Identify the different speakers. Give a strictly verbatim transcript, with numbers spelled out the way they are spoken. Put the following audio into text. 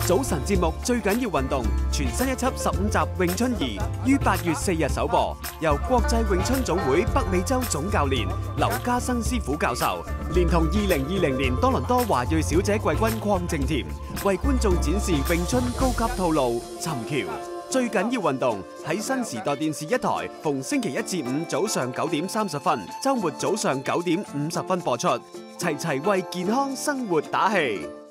Speaker 1: 早晨節目最緊要運動，全新一輯十五集詠春二於八月四日首播，由國際詠春總會北美洲總教練劉家生師傅教授，連同二零二零年多倫多華裔小姐季軍鄺靜甜，為觀眾展示詠春高級套路尋橋。最緊要運動喺新時代電視一台，逢星期一至五早上九點三十分，週末早上九點五十分播出，齊齊為健康生活打氣。